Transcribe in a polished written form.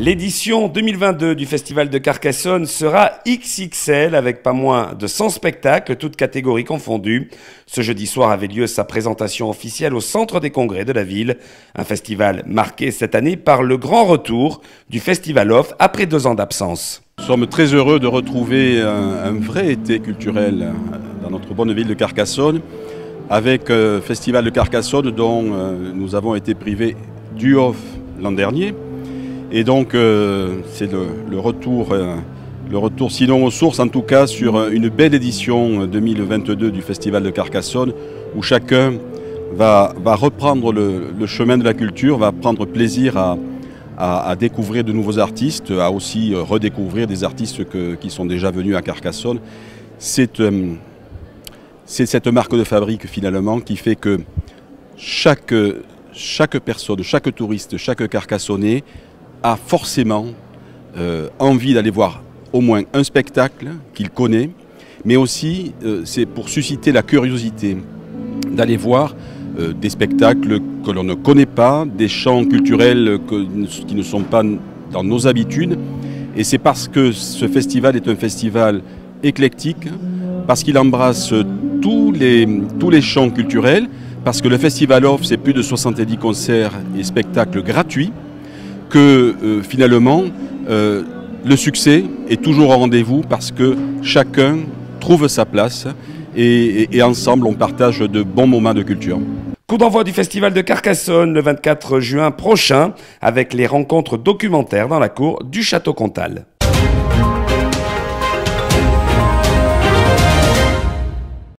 L'édition 2022 du Festival de Carcassonne sera XXL avec pas moins de 100 spectacles, toutes catégories confondues. Ce jeudi soir avait lieu sa présentation officielle au Centre des Congrès de la ville. Un festival marqué cette année par le grand retour du Festival Off après 2 ans d'absence. Nous sommes très heureux de retrouver un vrai été culturel dans notre bonne ville de Carcassonne, avec Festival de Carcassonne dont nous avons été privés du Off l'an dernier. Et donc c'est le retour, sinon aux sources, en tout cas sur une belle édition 2022 du Festival de Carcassonne, où chacun va reprendre le chemin de la culture, va prendre plaisir à découvrir de nouveaux artistes, à aussi redécouvrir des artistes qui sont déjà venus à Carcassonne. C'est cette marque de fabrique finalement qui fait que chaque personne, chaque touriste, chaque Carcassonnais a forcément envie d'aller voir au moins un spectacle qu'il connaît, mais aussi c'est pour susciter la curiosité d'aller voir des spectacles que l'on ne connaît pas, des chants culturels qui ne sont pas dans nos habitudes. Et c'est parce que ce festival est un festival éclectique, parce qu'il embrasse tous les champs culturels, parce que le Festival Off, c'est plus de 70 concerts et spectacles gratuits, que finalement le succès est toujours au rendez-vous parce que chacun trouve sa place et ensemble on partage de bons moments de culture. Coup d'envoi du Festival de Carcassonne le 24 juin prochain avec les rencontres documentaires dans la cour du Château Comtal.